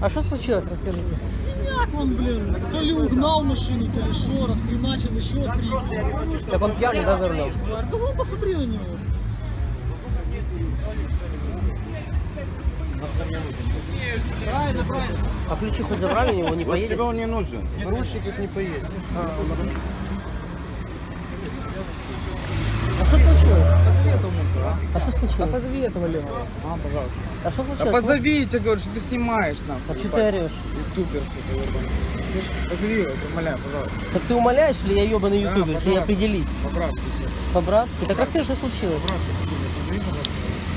А что случилось, расскажите? Синяк вон, блин. То ли угнал машину, то ли что, раскреначил еще 3. Так он пьяный, да, за рулем? Да вон, посмотри на него. Правильно, правильно. А ключи хоть забрали, его не Вот поедет? тебе он не нужен. Грузчик не поедет. А что случилось? Позови этого мусора. А что А случилось? позови этого левого. Пожалуйста. А что Да случилось? позови, я тебе говорю, что ты снимаешь нам. А что ты орешь? Ютубер, сука, ебаный. Слышь, позови его, я тебя умоляю, пожалуйста. Так ты умоляешь или я ебаный Да, ютубер? Ты пожалуйста. определись. По-братски тебе. По-братски? Так расскажи, что случилось? По-братски, прошу тебя, позови, пожалуйста.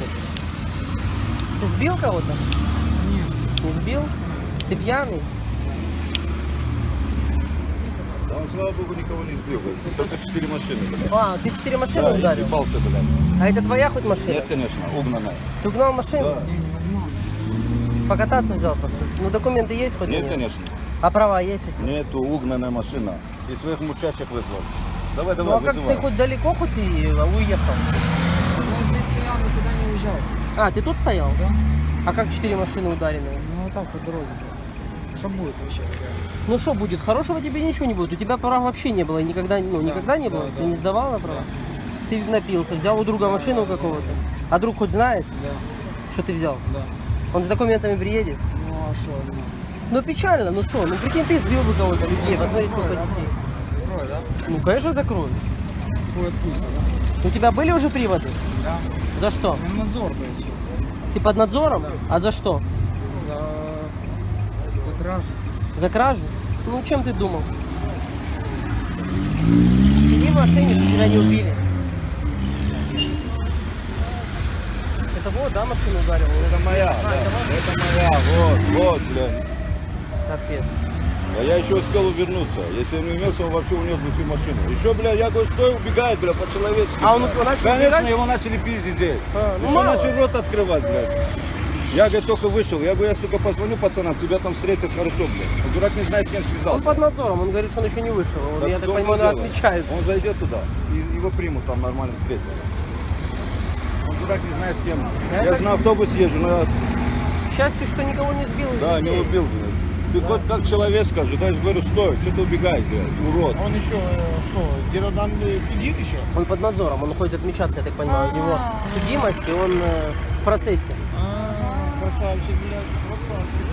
Ты сбил кого-то? Нет. Не сбил? Ты пьяный? Да он, слава богу, никого не сбил. Только 4 машины, блядь. А, ты 4 машины Да, и ударил? съебался, блядь. А это твоя хоть машина? Нет, конечно, угнанная. Ты угнал машину? Да. Не, не угнал. Покататься взял просто? Ну документы есть хоть? у Нет, него? конечно. А права есть у тебя? Нету, угнанная машина. И своих мучащих вызвал. Давай, Ну давай, а как вызывай. ты хоть далеко хоть и уехал? Он здесь стоял, никуда не уезжал. А, ты тут стоял? Да? А как 4 машины ударенные? Ну вот так по дороге. Что будет вообще? Ну что будет? Хорошего тебе ничего не будет. У тебя прав вообще не было. И никогда, ну, никогда не было. да, Ты да. не сдавал на права? Ты напился, взял у друга машину какого-то. А друг хоть знает, Да, что ты взял? да. Он с документами приедет? Ну а что? Ну печально, ну что? Ну прикинь, ты сбил бы кого-то людей, посмотри, сколько детей. Закрой, да? Ну конечно закрою. Будет вкусно, да? У тебя были уже приводы? Да. За что? Ну, надзор, то есть, сейчас. Ты под надзором? А за что? За кражу. За кражу? Ну чем ты думал? Сиди в машине, чтобы тебя не убили. Это вот, да, машину ударил? Это моя, да. Это моя, вот, блядь. Капец. А я еще успел увернуться. Если он не умелся, он вообще унес бы всю машину. Еще, бля, я говорю, стой, убегает, бля, по-человечески. А он бля. начал Конечно, убегать? его начали пиздить здесь. А, ну Еще мало. начал рот открывать, блядь. Я, говорит, только вышел. Я говорю, я, сука, позвоню пацанам, тебя там встретят хорошо, блядь. А дурак не знает, с кем Он связался. под надзором, он говорит, что он еще не вышел. Он, Так я в так том понимаю, дело. он отмечает. Он зайдет туда, и его примут там нормально встретят. Он дурак не знает, с кем. Я так- же на автобус езжу, но К счастью, что никого не сбил из да, не людей. убил, блядь. Ты хоть как человек скажи, да, я же говорю, стой, что ты убегаешь, блядь, урод. Он еще что, где-то там сидит еще? Он под надзором, он ходит отмечаться, я так понимаю. У него судимость, и он в процессе. Красавчик, блядь, красавчик.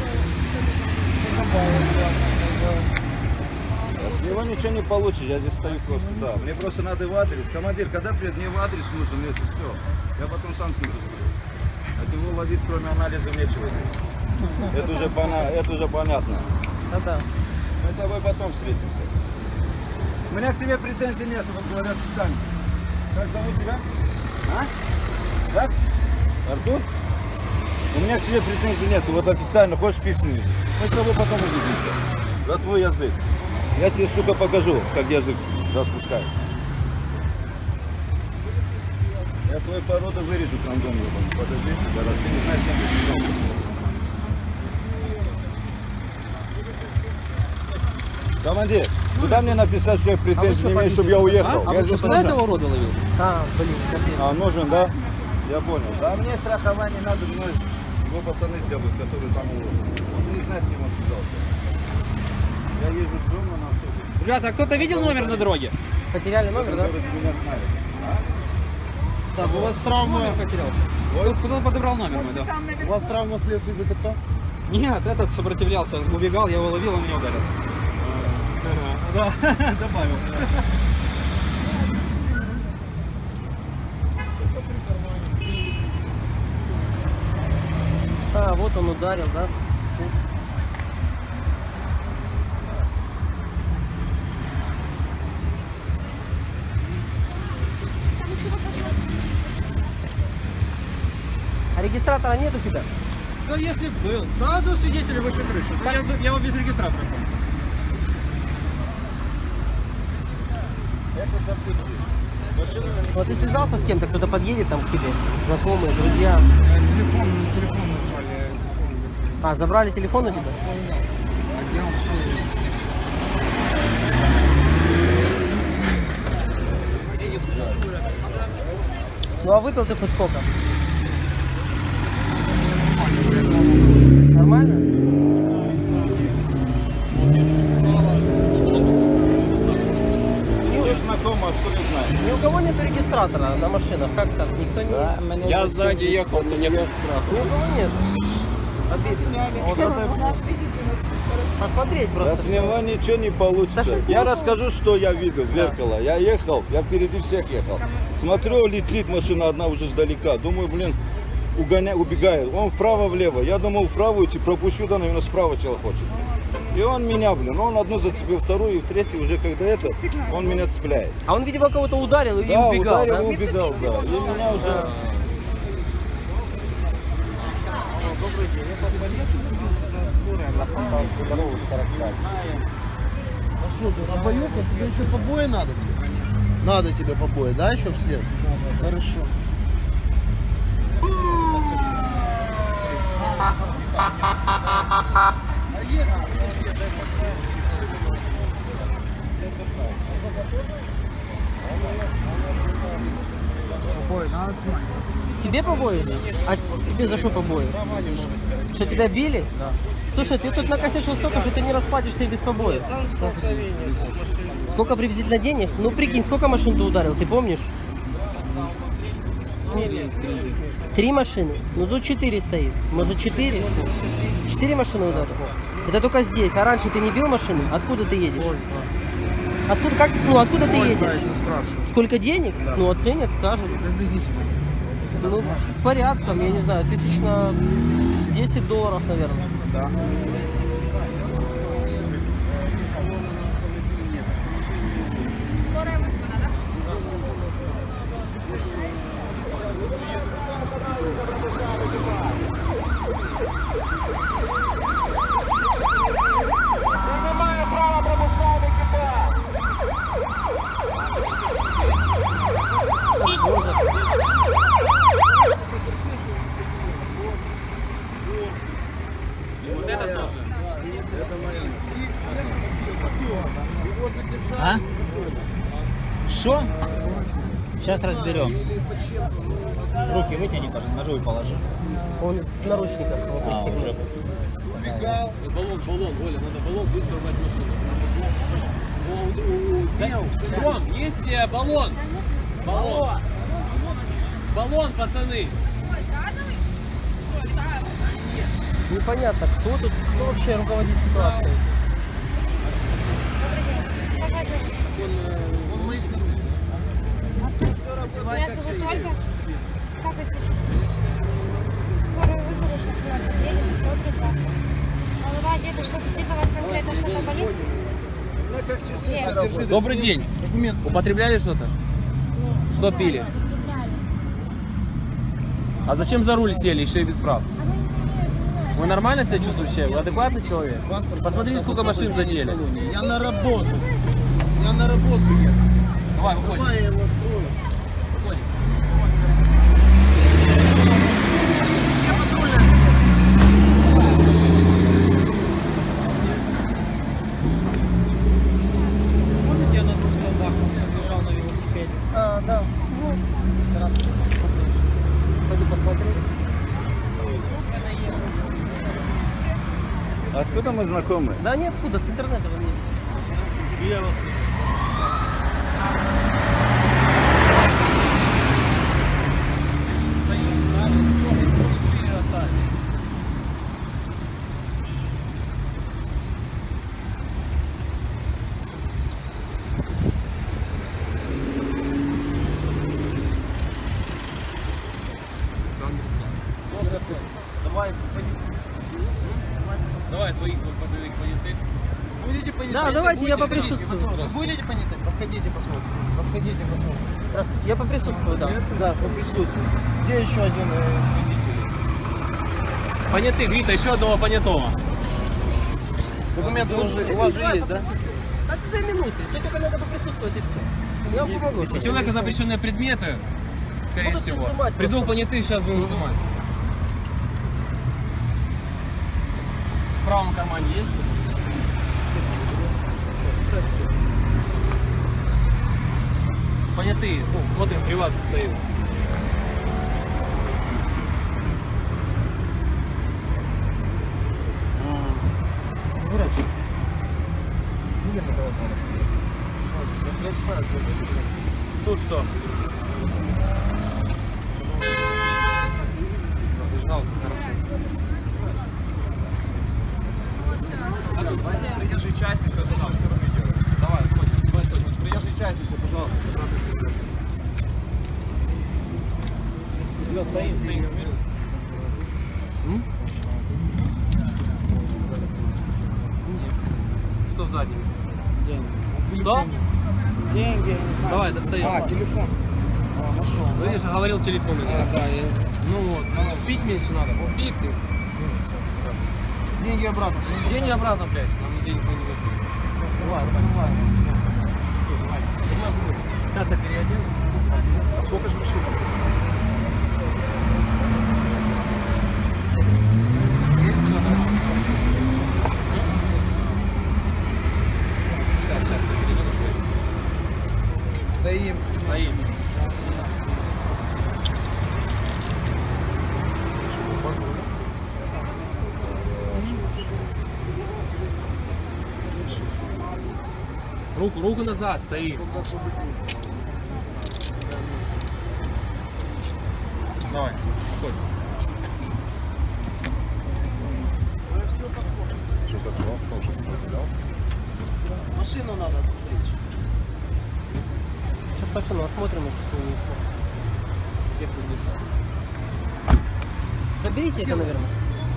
С него ничего не получишь, я здесь стою просто, да. Мне просто надо в адрес. Командир, когда придет, мне в адрес нужен, это все. Я потом сам с ним разберусь. От его ловить, кроме анализа, нечего здесь. Это уже понятно. Да-да. Мы с тобой потом встретимся. У меня к тебе претензий нет, вот говорят официально. Как зовут тебя? А? Как? Артур? У меня к тебе претензий нет, вот официально, хочешь письменный? Мы с тобой потом увидимся. За твой язык. Я тебе, сука, покажу, как язык распускает. Я твою породу вырежу, кондом, ебаный. Подожди, зараз ты не знаешь, как ты связался. Командир, куда мне написать, что я претензий не имею, чтобы я уехал? Я здесь нужен. урода ловил? А, блин, капец. А, нужен, да? Я понял. Да мне страхование надо, мной. Его пацаны сделают, которые там уложены. Он не знает, с кем он связался. Я езжу с дома на автобусе. Ребята, а кто-то видел номер на дороге? Потеряли номер, да? Который меня знает. Так, у вас травма, Кто подобрал номер мой, да? у вас травма вследствие ДТП? Нет, этот сопротивлялся, убегал, я его ловил, он меня ударил. Да, добавил. А, вот он ударил, да? А регистратора нет у тебя? Да если б был. Да, до свидетеля выше крыши. Да, я его без регистратора помню. Это событие. Машина Вот ты связался с кем-то, кто-то подъедет там к тебе? Знакомые, друзья? Телефон нажали. А, забрали телефон у тебя? А где он? Ну а выпил ты хоть сколько? Нормально? Ни у кого нет регистратора на машинах, как так? Никто не... Я сзади ехал, то нет регистратора. Ни у кого нет. Обидно. У нас, видите, у нас Посмотреть Да просто. с него ничего не получится. Да что с Я него расскажу, что я видел в зеркало. Я ехал, я впереди всех ехал. Смотрю, летит машина одна уже сдалека. Думаю, блин, убегает. Он вправо-влево. Я думал, вправо идти, пропущу, да, наверное, справа человек хочет. И он меня, блин, он одну зацепил, вторую, и в третью уже, когда это, он меня цепляет. А он, видимо, кого-то ударил и Да, убегал, ударил да? и убегал, да. И меня уже... А что ты, обоюдно? Тебе еще побои надо? Надо тебе побои, да, еще вслед? Хорошо. Побои надо снимать. Тебе побои? А тебе за что побои? Что, тебя били? Да. Слушай, ты тут накосячил столько, что ты не расплатишься и без побоев. Сколько приблизительно денег? Ну прикинь, сколько машин ты ударил, ты помнишь? 3 машины? Ну тут 4 стоит. Может 4? 4 машины ударил? Это только здесь. А раньше ты не бил машины? Откуда ты едешь? Откуда, как, ну, откуда ты едешь? Сколько денег? Да. Ну оценят, скажут. Приблизительно. Ну, с порядком, я не знаю, тысяч на $10, наверное. Да. скорая вызвана, да? Вот это тоже. А? Что? Сейчас разберемся. Руки вытяни, пожалуйста, ножовый положи. Он с наручников его пристегнул. Баллон, Оля, надо баллон быстро убрать машину. Ром, есть баллон? Баллон, пацаны. Непонятно, кто вообще руководит ситуацией. Меня зовут Ольга. Как вы себя чувствуете? Скорая вызвали, сейчас она подъедет и смотрит вас. Голова где-то у вас конкретно что-то болит? Где? Добрый день. Употребляли что-то? Что пили? А зачем за руль сели, еще и без прав? Вы нормально себя чувствуете? Вы адекватный человек? Посмотрите, сколько машин задели. Я на работу. Я на работу еду. Давай, выходим. Давай я его открою. Помните, я на двух столбах лежал на велосипеде? А, да. Ну, здравствуйте. Пойду посмотрю. Откуда мы знакомы? Да ниоткуда, с интернета вы мне видите. Я вас... Давай твоих понятых. Будете понятых? Да, давайте я поприсутствую. Будете понятых? Подходите, посмотрим. Подходите, посмотрим. Здравствуйте. Я поприсутствую, да. Да, поприсутствуем. Где еще один свидетель? Понятых, Вита, еще одного понятого. Документы у вас же есть, да? А 2 минуты. Тут только надо поприсутствовать и все. Я вам помогу. У человека запрещенные предметы, скорее Будут всего. изымать Придут просто. понятых, сейчас будем взимать. В правом кармане есть что-то? Понятые, вот их при вас стоит. Тут что? Зажигалка, хорошо. С проезжей части все, пожалуйста, Давай, отходим. с проезжей части все, пожалуйста. Стоим. Что в заднем? Деньги. Что? Деньги. Давай, достаем. Телефон. Нашел. Ну, видишь, говорил телефон. Да, я... Ну вот, пить меньше надо. Убит ты. Деньги обратно. Деньги обратно, блядь, нам денег не нужны. Давай. Сейчас я переодену. Сколько же машин? Сейчас я переодену. Стоим. Стоим. Руку назад, стоим. Давай, уходи. Машину надо смотреть. Сейчас машину осмотрим, и что с ними все. Где ты будешь? Заберите это, наверное.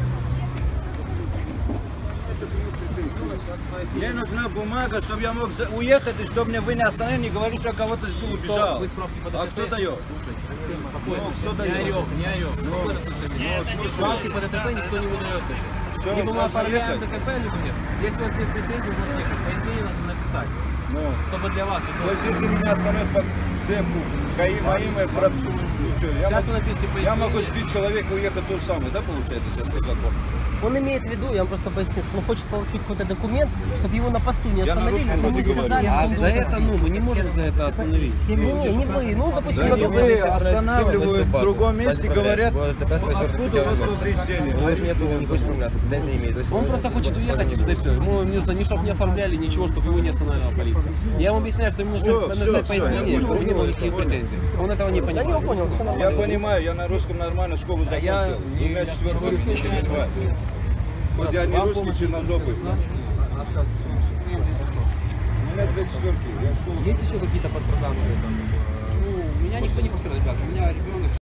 Мне нужна бумага, чтобы я мог уехать, и чтобы мне вы не остановили, не говорили, что кого-то сбил, убежал. Вы справки по ДТП? А кто дает? Спокойно. Кто Не дает? орёт, не орёт. Спокойно слушай. Справки по ДТП никто не выдает даже. Всё, Либо мы можно оформляем ехать. ДТП, либо нет. Если у вас нет претензий, вы можете ехать. Пояснение надо написать. Ну, Чтобы для вас. то есть, если меня остановят по ДЭПу, ГАИ моим, ничего, Сейчас вы напишите я пояснение. могу сбить человека и уехать то же самое, да, получается, сейчас по закону? Он имеет в виду, я вам просто поясню, что он хочет получить какой-то документ, чтобы его на посту не Я на остановили, русском но мы вроде говорю. сказали, что А он за должен это, ну, мы не можем за это остановить. Не вы, ну, допустим, Да на не другом вы месте. останавливают в другом месте, говорят, ДТП откуда у вас повреждения? Больше нет, не хочет оформляться, претензий не имеет. То есть Он просто хочет уехать отсюда и все. Ему нужно ни чтобы не оформляли, ничего, чтобы его не останавливала полиция. Я ему объясняю, что ему нужно Всё, написать всё, пояснение, я чтобы не было понял, никаких понял. претензий. Он этого не Да не понимает. понял, все нормально. Я понимаю, я на русском нормально школу закончил. я- У меня четвертый говорю, не что переживай. Вот я не Вам русский, помощь черножопый. У меня 2 четверки. Я школу Есть еще какие-то пострадавшие там? Ну, меня никто не пострадал, ребят. У меня ребенок.